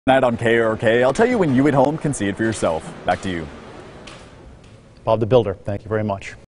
Tonight on KARK, I'll tell you when you at home can see it for yourself. Back to you. Bob the Builder, thank you very much.